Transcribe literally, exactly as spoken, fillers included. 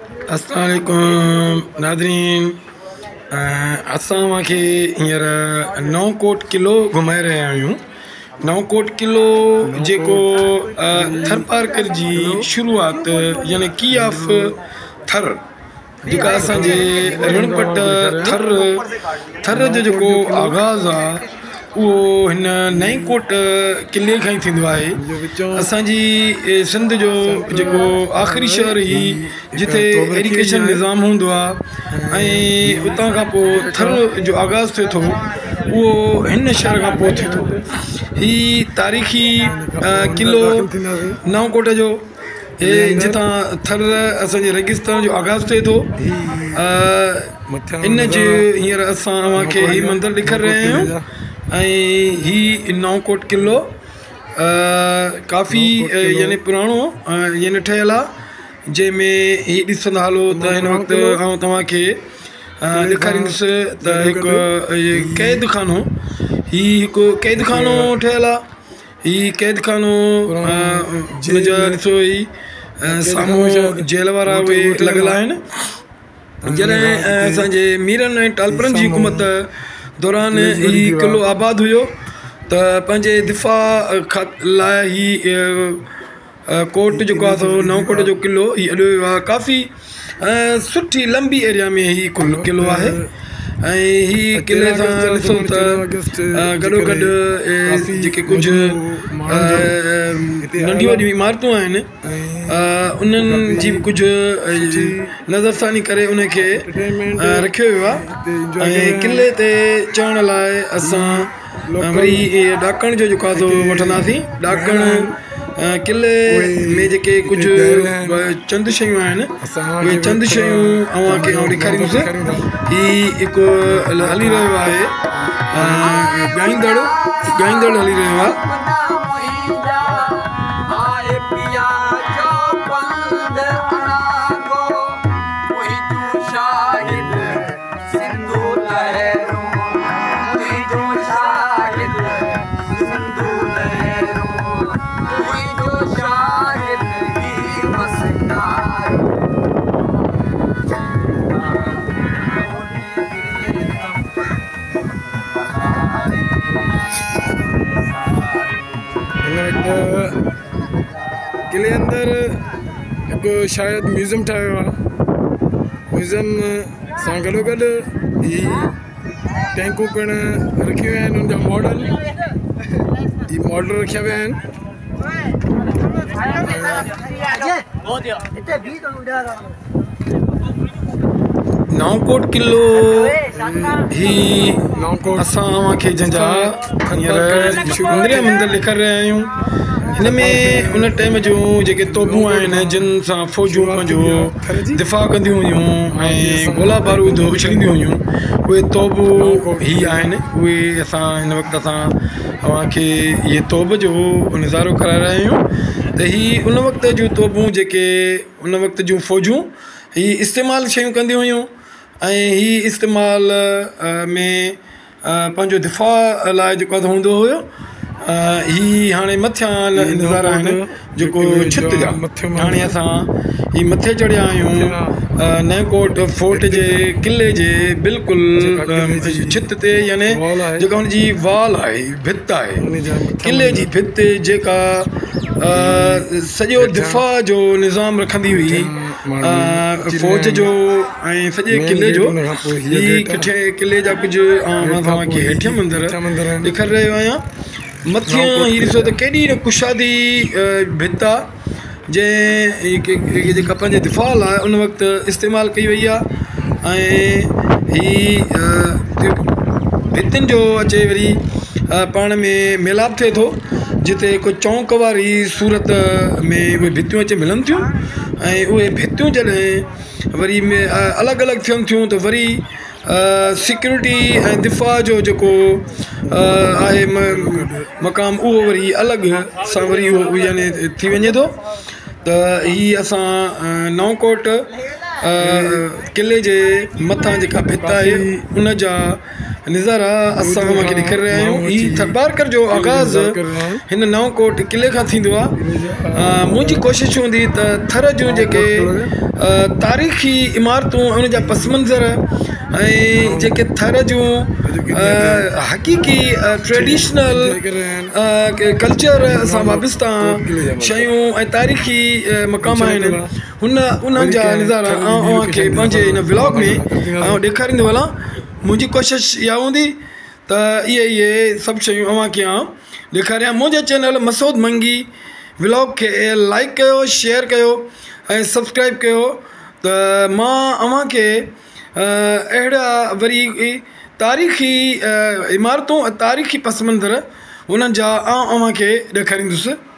अस्सलाम वालेकुम नाज़रीन, असां खे हींअर नवकोट किलो घुमाए रहिया आहियूं। नवकोट किलो जेको थरपारकर जी शुरूआत यानी की ऑफ थर जेका असांजे रणपट थर थर जो जेको आगाज़ आहे उहो हिन नईकोट किले खां ई थींदो आहे। असांजी सिंध जो जेको आख़िरी शहर ई जिथे एजुकेशन निज़ाम हूंदो आहे ऐं उतां खां पोइ थर जो आगाज़ थिए थो उहो हिन शहर खां पोइ थिए थो। हीउ तारीख़ी किलो नवकोट जो जितां थर असांजे रेगिस्तान जो आगाज़ थिए थो। इन जे हींअर असां खे हीउ मंदरु ॾेखारे रहिया आहियूं ऐं हीउ नवकोट किलो काफ़ी यानी पुराणो यानी ठहियलु आहे, जंहिंमें हीउ ॾिसंदा हलो त हिन वक़्तु आउं तव्हांखे ॾेखारींदुसि त हिकु क़ैद खानो, हीउ हिकु क़ैद खानो ठहियलु आहे। हीउ क़ैद खानो हुनजा ॾिसो ही साम्हूं जेल वारा उहे लॻियल आहिनि। जॾहिं असांजे मीरनि ऐं टालपरनि जी हुकूमत दौरान हीउ किलो आबाद हुयो त पंहिंजे दिफ़ा खा लाइ हीउ कोट जेको आहे सो नवकोट जो किलो हीउ अॾियो वियो आहे। काफ़ी सुठी लंबी एरिया में हीउ कुल किलो आहे ऐं हीउ किले सां ॾिसो त गॾोगॾु जेके कुझु नंढियूं वॾियूं इमारतूं आहिनि उन्हनि जी बि कुझु नज़रसानी करे उनखे रखियो वियो आहे। ऐं किले ते चढ़ण लाइ असां वरी ॾाकण जो जेको आहे सो वठंदासीं। ॾाकण किले में जेके कुझु चंद शयूं आहिनि उहे चंद शयूं अव्हांखे आउं ॾेखारींदुसि। हीउ हिकु हली रहियो आहे ॻाईंदड़ ॻाईंदड़ हली रहियो आहे। किले अंदरि हिकु शायदि म्यूज़ियम ठाहियो आहे। म्यूज़ियम सां गॾोगॾु ही टैंकूं पिणु रखियूं आहिनि, हुनजा मॉडल ही मॉडल रखिया विया आहिनि। नवकोट किलो ही असां खे जंहिंजा हींअर इंद्रिया मंदरु ॾेखारे रहिया आहियूं। हिन में उन टाइम जूं जेके तोबूं आहिनि जिन सां फ़ौजूं पंहिंजो दिफ़ा कंदियूं हुयूं ऐं गोला बारूद उछलींदियूं हुयूं, उहे तोबूं ही आहिनि। उहे असां हिन वक़्तु असां तव्हांखे इहे तोब जो नज़ारो कराए रहिया आहियूं त हीअ उन वक़्त जूं तोबूं जेके उन वक़्त जूं फ़ौजूं हीअ इस्तेमालु शयूं कंदियूं हुयूं ऐं हीअ इस्तेमाल में पंहिंजो दिफ़ा लाइ जेको आहे हूंदो हुयो। ही हाणे मथियां नज़ारा आहिनि जेको छित जा। हाणे असां ही मथे चढ़िया आहियूं नवकोट फोर्ट जे किले जे बिल्कुलु छित ते, यानी जेका हुनजी वाल आहे, भित आहे किले जी भित जेका सॼो दिफ़ा जो निज़ाम रखंदी हुई फ़ौज जो ऐं सॼे किले जो। ही किथे किले जा कुझु मां तव्हांखे हेठियां मंदर ॾेखारे रहियो आहियां। मथियां हीअ ॾिसो त केॾी न कुशादी भित आहे जंहिं जेका पंहिंजे दिफ़ा लाइ उन वक़्तु इस्तेमालु कई वई आहे। ऐं हीअ भितियुनि जो अचे वरी पाण में मेलाप थिए थो, जिते को चौंक वारी सूरत में उहे भितियूं अचे मिलनि थियूं ऐं उहे भितियूं जॾहिं वरी में अलॻि अलॻि थियनि थियूं त वरी सिक्योरिटी ऐं दिफ़ा जो जेको आहे मक़ाम उहो वरी अलॻि सां वरी उहो यानी थी वञे थो। त हीअ असां नवकोट किले जे मथां जेका भित आहे उन जा नज़ारा असां तव्हांखे ॾेखारे रहिया आहियूं। हीउ थरबारकर जो आगाज़ हिन नवकोट किले खां थींदो आहे। मुंहिंजी कोशिशि हूंदी त थर जूं जेके तारीख़ी इमारतूं उन जा पस मंज़र ऐं जेके थर जूं हक़ीक़ी ट्रेडिशनल कल्चर सां वाबस्ता शयूं ऐं तारीख़ी मक़ाम आहिनि हुन उन्हनि जा नज़ारा आउं तव्हांखे पंहिंजे हिन व्लॉग में आउं ॾेखारींदो हलां। मुंहिंजी कोशिशि इहा हूंदी त इहे इहे सभु शयूं अव्हांखे आउं ॾेखारियां। मुंहिंजे चैनल मसूद मंगी व्लॉग खे लाइक कयो, शेयर कयो ऐं सब्सक्राइब कयो त मां अव्हांखे अहिड़ा वरी तारीख़ी इमारतूं ऐं तारीख़ी पस मंज़र उन्हनि जा आउं अव्हांखे ॾेखारींदुसि।